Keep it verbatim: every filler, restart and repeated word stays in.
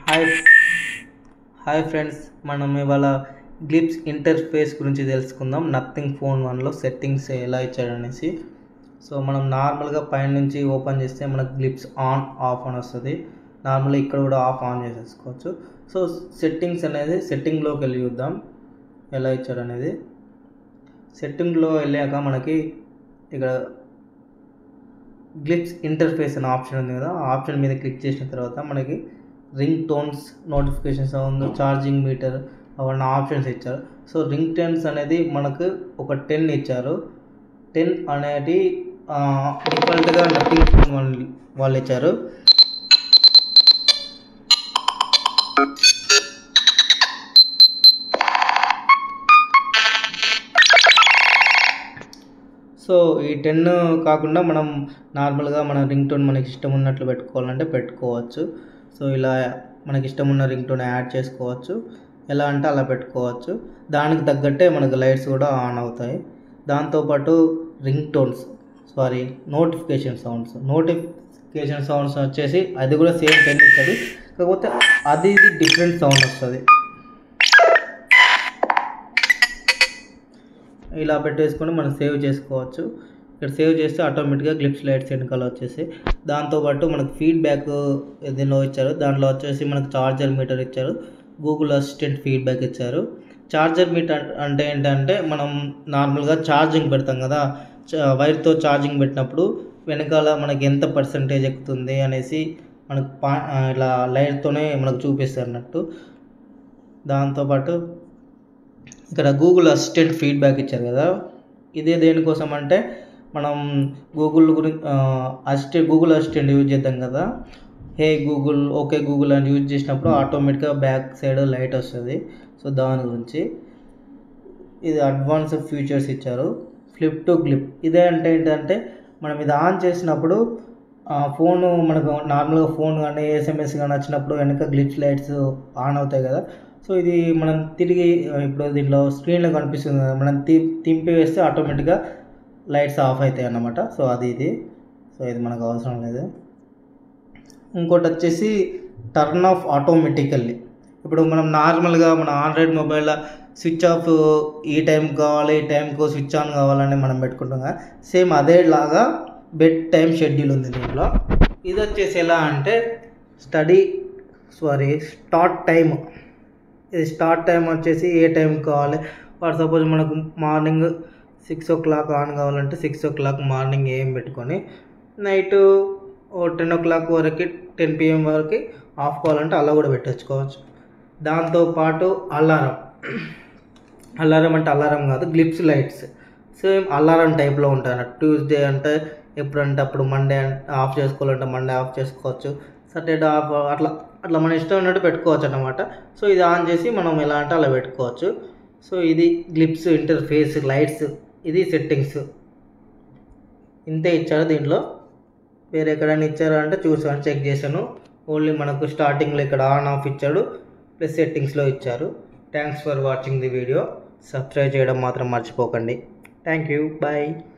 Hi hi friends, మనం ఇవాళ glimpse interface గురించి తెలుసుకుందాం. నథింగ్ ఫోన్ వన్లో సెట్టింగ్స్ ఎలా ఇచ్చాడనేసి. సో మనం నార్మల్గా పైన నుంచి ఓపెన్ చేస్తే మనకు గ్లిప్స్ ఆన్ ఆఫ్ అని వస్తుంది. నార్మల్గా ఇక్కడ కూడా ఆఫ్ ఆన్ చేసేసుకోవచ్చు. సో సెట్టింగ్స్ అనేది సెట్టింగ్లోకి వెళ్ళి చూద్దాం ఎలా ఇచ్చాడనేది. సెట్టింగ్లో వెళ్ళాక మనకి ఇక్కడ గ్లిప్స్ ఇంటర్ఫేస్ అనే ఆప్షన్ ఉంది కదా, ఆ ఆప్షన్ మీద క్లిక్ చేసిన తర్వాత మనకి ring tones, notification sound, charging meter అవన్నీ ఆప్షన్స్ ఇచ్చారు. సో రింగ్ టోన్స్ అనేది మనకు ఒక టెన్ ఇచ్చారు. టెన్ అనేది డిఫాల్ట్గా నథింగ్ ఫోన్ వాళ్ళు వాళ్ళు ఇచ్చారు. సో ఈ టెన్ కాకుండా మనం నార్మల్గా మన రింగ్ టోన్ మనకి ఇష్టం ఉన్నట్లు పెట్టుకోవాలంటే పెట్టుకోవచ్చు. సో ఇలా మనకి ఇష్టం ఉన్న రింగ్ టోన్ యాడ్ చేసుకోవచ్చు. ఎలా అంటే అలా పెట్టుకోవచ్చు. దానికి తగ్గట్టే మనకు లైట్స్ కూడా ఆన్ అవుతాయి. దాంతోపాటు ring tones sorry notification sounds notification sounds వచ్చేసి అది కూడా సేమ్ టెన్ ఇస్తుంది. కాకపోతే అది ఇది డిఫరెంట్ సౌండ్ వస్తుంది. ఇలా పెట్టేసుకొని మనం సేవ్ చేసుకోవచ్చు. ఇక్కడ సేవ్ చేస్తే ఆటోమేటిక్గా గ్లిప్స్ లైట్స్ వెనకాల వచ్చేసి, దాంతోపాటు మనకు ఫీడ్బ్యాక్ ఏదైనా ఇచ్చారు. దాంట్లో వచ్చేసి మనకు ఛార్జర్ మీటర్ ఇచ్చారు, గూగుల్ అసిస్టెంట్ ఫీడ్బ్యాక్ ఇచ్చారు. ఛార్జర్ మీటర్ అంటే ఏంటంటే మనం నార్మల్గా ఛార్జింగ్ పెడతాం కదా, వైర్తో ఛార్జింగ్ పెట్టినప్పుడు వెనకాల మనకి ఎంత పర్సంటేజ్ ఎక్కుతుంది అనేసి మనకు పా ఇలా లైట్తోనే మనకు చూపిస్తారు అన్నట్టు. దాంతోపాటు ఇక్కడ గూగుల్ అసిస్టెంట్ ఫీడ్బ్యాక్ ఇచ్చారు కదా, ఇదే దేనికోసం అంటే మనం గూగుల్ గురించి అసిస్టెంట్ గూగుల్ అసిస్టెంట్ యూజ్ చేద్దాం కదా, హే గూగుల్, ఓకే గూగుల్ అని యూజ్ చేసినప్పుడు ఆటోమేటిక్గా బ్యాక్ సైడ్ లైట్ వస్తుంది. సో దాని గురించి ఇది అడ్వాన్స్ ఫీచర్స్ ఇచ్చారు. ఫ్లిప్ టు గ్లిప్ ఇదే అంటే ఏంటంటే మనం ఇది ఆన్ చేసినప్పుడు ఫోను మనకు నార్మల్గా ఫోన్ కానీ ఎస్ఎంఎస్ కానీ వచ్చినప్పుడు వెనక గ్లిప్స్ లైట్స్ ఆన్ అవుతాయి కదా. సో ఇది మనం తిరిగి ఇప్పుడు దీంట్లో స్క్రీన్లో కనిపిస్తుంది కదా, మనం తి తింపి వేస్తే ఆటోమేటిక్గా లైట్స్ ఆఫ్ అవుతాయి అన్నమాట. సో అది ఇది సో ఇది మనకు అవసరం లేదు. ఇంకోటి వచ్చేసి టర్న్ ఆఫ్ ఆటోమేటికల్లీ. ఇప్పుడు మనం నార్మల్గా మన ఆండ్రాయిడ్ మొబైల్లో స్విచ్ ఆఫ్ ఈ టైంకి కావాలి, ఈ టైంకు స్విచ్ ఆన్ కావాలని మనం పెట్టుకుంటాం కదా, సేమ్ అదేలాగా బెడ్ టైం షెడ్యూల్ ఉంది దీంట్లో. ఇది వచ్చేసి ఎలా అంటే స్టడీ సారీ స్టార్ట్ టైం. ఇది స్టార్ట్ టైం వచ్చేసి ఏ టైం కావాలి, ఫర్ సపోజ్ మనకు morning six o'clock on కావాలంటే సిక్స్ ఓ క్లాక్ మార్నింగ్ ఏం పెట్టుకొని night oh ten o'clock వరకు టెన్ పిఎం వరకు ఆఫ్ కావాలంటే అలా కూడా పెట్టేసుకోవచ్చు. దాంతోపాటు అలారం అలారం అంటే అలారం కాదు, గ్లిప్స్ లైట్స్ సేమ్ అలారం టైప్లో ఉంటాయి అన్నట్టు. ట్యూస్డే అంటే ఎప్పుడంటే అప్పుడు, మండే ఆఫ్ చేసుకోవాలంటే మండే ఆఫ్ చేసుకోవచ్చు, సాటర్డే ఆఫ్, అట్లా అట్లా మన ఇష్టం ఉన్నట్టు పెట్టుకోవచ్చు అన్నమాట. సో ఇది ఆన్ చేసి మనం ఎలా అంటే అలా పెట్టుకోవచ్చు. సో ఇది గ్లిప్స్ ఇంటర్ఫేస్ లైట్స్, ఇది సెట్టింగ్స్. ఇంతే ఇచ్చారు దీంట్లో. వేరే ఎక్కడైనా ఇచ్చారా అంటే చూసాను, చెక్ చేశాను. ఓన్లీ మనకు స్టార్టింగ్లో ఇక్కడ ఆన్ ఆఫ్ ఇచ్చాడు, ప్లస్ సెట్టింగ్స్లో ఇచ్చారు. Thanks for watching the video. Subscribe చేయడం మాత్రం మర్చిపోకండి. Thank you, bye.